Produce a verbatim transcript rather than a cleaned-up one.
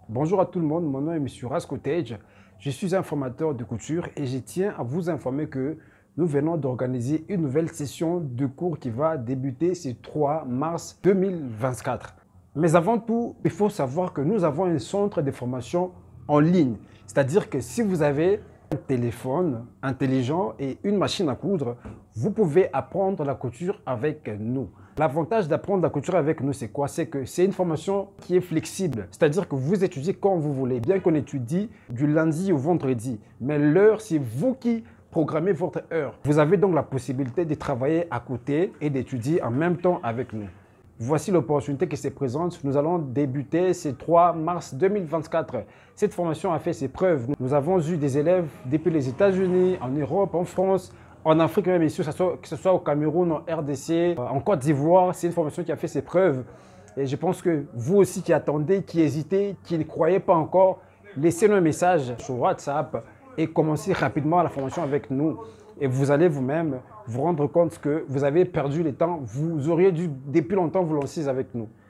Bonjour à tout le monde, mon nom est Monsieur Rascotage. Je suis un formateur de couture et je tiens à vous informer que nous venons d'organiser une nouvelle session de cours qui va débuter ce trois mars deux mille vingt-quatre. Mais avant tout, il faut savoir que nous avons un centre de formation en ligne. C'est-à-dire que si vous avez un téléphone intelligent et une machine à coudre, vous pouvez apprendre la couture avec nous. L'avantage d'apprendre la couture avec nous, c'est quoi? C'est que c'est une formation qui est flexible. C'est-à-dire que vous étudiez quand vous voulez, bien qu'on étudie du lundi au vendredi. Mais l'heure, c'est vous qui programmez votre heure. Vous avez donc la possibilité de travailler à côté et d'étudier en même temps avec nous. Voici l'opportunité qui se présente. Nous allons débuter ce trois mars deux mille vingt-quatre. Cette formation a fait ses preuves. Nous avons eu des élèves depuis les États-Unis, en Europe, en France, en Afrique même ici, que ce soit, que ce soit au Cameroun, en R D C, en Côte d'Ivoire. C'est une formation qui a fait ses preuves. Et je pense que vous aussi qui attendez, qui hésitez, qui ne croyez pas encore, laissez-nous un message sur WhatsApp et commencez rapidement la formation avec nous. Et vous allez vous-même vous rendre compte que vous avez perdu le temps. Vous auriez dû depuis longtemps vous lancer avec nous.